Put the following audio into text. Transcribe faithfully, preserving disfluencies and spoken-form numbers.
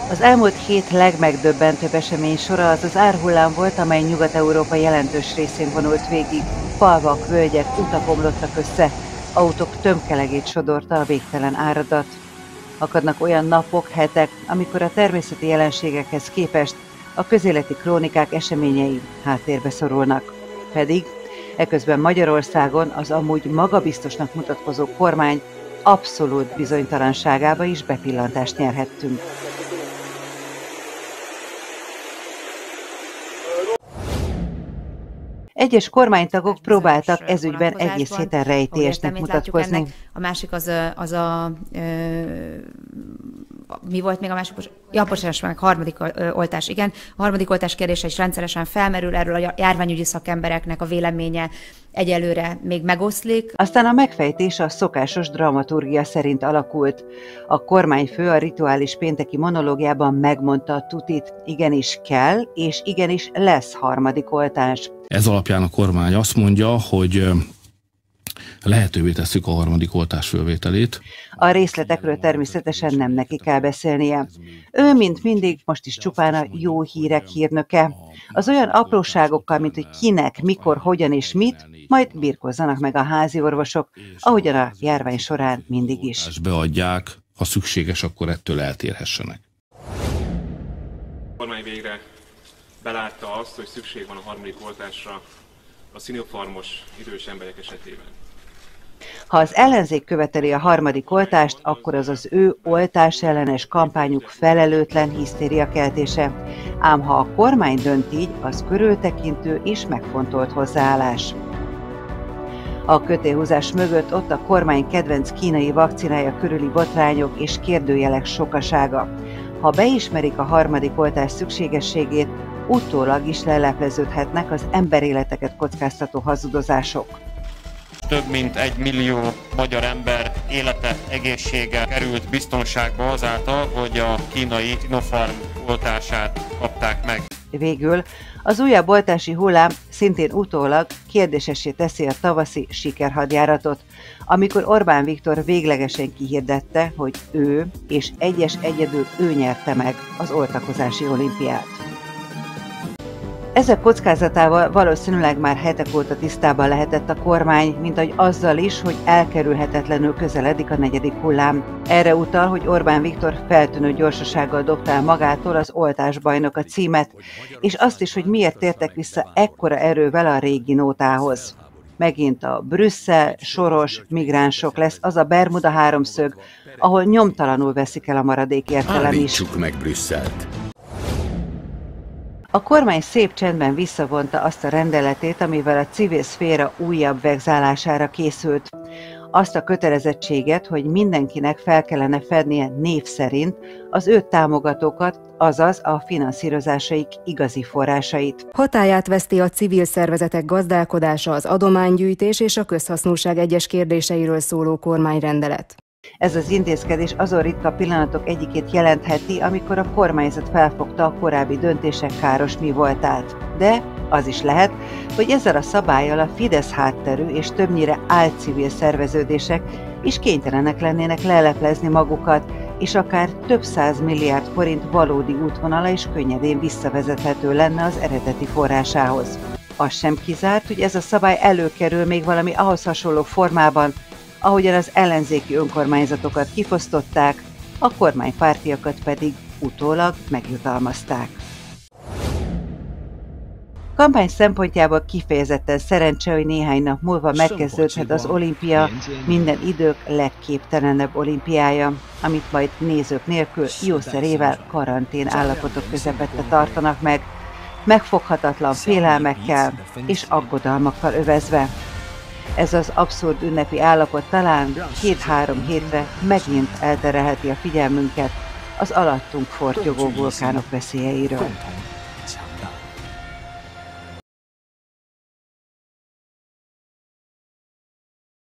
Az elmúlt hét legmegdöbbentőbb esemény sora az az árhullám volt, amely Nyugat-Európa jelentős részén vonult végig. Falvak, völgyek, utak omlottak össze, autók tömkelegét sodorta a végtelen áradat. Akadnak olyan napok, hetek, amikor a természeti jelenségekhez képest a közéleti krónikák eseményei háttérbe szorulnak. Pedig eközben Magyarországon az amúgy magabiztosnak mutatkozó kormány abszolút bizonytalanságába is bepillantást nyerhettünk. Egyes kormánytagok próbáltak ezügyben egész héten rejtélyesnek mutatkozni. A másik az a, az a ö, mi volt még a másik? Ja, bocsánat, meg harmadik oltás, igen. A harmadik oltás kérdése is rendszeresen felmerül, erről a járványügyi szakembereknek a véleménye egyelőre még megoszlik. Aztán a megfejtés a szokásos dramaturgia szerint alakult. A kormányfő a rituális pénteki monológiában megmondta a tutit, igenis kell, és igenis lesz harmadik oltás. Ez alapján a kormány azt mondja, hogy lehetővé tesszük a harmadik oltás fölvételét. A részletekről természetesen nem neki kell beszélnie. Ő, mint mindig, most is csupán a jó hírek hírnöke. Az olyan apróságokkal, mint hogy kinek, mikor, hogyan és mit, majd birkozzanak meg a házi orvosok, ahogyan a járvány során mindig is. És beadják, ha szükséges, akkor ettől eltérhessenek. A kormány végre belátta azt, hogy szükség van a harmadik oltásra a Sinopharmos idős emberek esetében. Ha az ellenzék követeli a harmadik oltást, akkor az az ő oltás ellenes kampányuk felelőtlen hisztériakeltése. Ám ha a kormány dönt így, az körültekintő és megfontolt hozzáállás. A kötélhúzás mögött ott a kormány kedvenc kínai vakcinája körüli botrányok és kérdőjelek sokasága. Ha beismerik a harmadik oltás szükségességét, utólag is lelepleződhetnek az emberéleteket kockáztató hazudozások. Több mint egy millió magyar ember élete, egészsége került biztonságba azáltal, hogy a kínai Sinopharm oltását kapták meg. Végül az újabb oltási hullám szintén utólag kérdésessé teszi a tavaszi sikerhadjáratot, amikor Orbán Viktor véglegesen kihirdette, hogy ő és egyes egyedül ő nyerte meg az oltakozási olimpiát. Ezek kockázatával valószínűleg már hetek óta tisztában lehetett a kormány, mint ahogy azzal is, hogy elkerülhetetlenül közeledik a negyedik hullám. Erre utal, hogy Orbán Viktor feltűnő gyorsasággal dobta el magától az oltásbajnoka címet, és azt is, hogy miért tértek vissza ekkora erővel a régi nótához. Megint a Brüsszel, Soros, migránsok lesz az a Bermuda háromszög, ahol nyomtalanul veszik el a maradék értelem is. Állítsuk meg Brüsszelt! A kormány szép csendben visszavonta azt a rendeletét, amivel a civil szféra újabb vegzálására készült. Azt a kötelezettséget, hogy mindenkinek fel kellene fednie név szerint az őt támogatókat, azaz a finanszírozásaik igazi forrásait. Hatályát veszti a civil szervezetek gazdálkodása, az adománygyűjtés és a közhasznúság egyes kérdéseiről szóló kormányrendelet. Ez az intézkedés azon ritka pillanatok egyikét jelentheti, amikor a kormányzat felfogta a korábbi döntések káros mi voltát. De az is lehet, hogy ezzel a szabállyal a Fidesz hátterű és többnyire álcivil szerveződések is kénytelenek lennének leleplezni magukat, és akár több száz milliárd forint valódi útvonala is könnyedén visszavezethető lenne az eredeti forrásához. Az sem kizárt, hogy ez a szabály előkerül még valami ahhoz hasonló formában, ahogyan az ellenzéki önkormányzatokat kifosztották, a kormánypártiakat pedig utólag megjutalmazták. Kampány szempontjából kifejezetten szerencse, hogy néhány nap múlva megkezdődhet az olimpia, minden idők legképtelenebb olimpiája, amit majd nézők nélkül jószerével karantén állapotok közepette tartanak meg, megfoghatatlan félelmekkel és aggodalmakkal övezve. Ez az abszurd ünnepi állapot talán két-három hétre megint elterelheti a figyelmünket az alattunk fortyogó vulkánok veszélyeiről.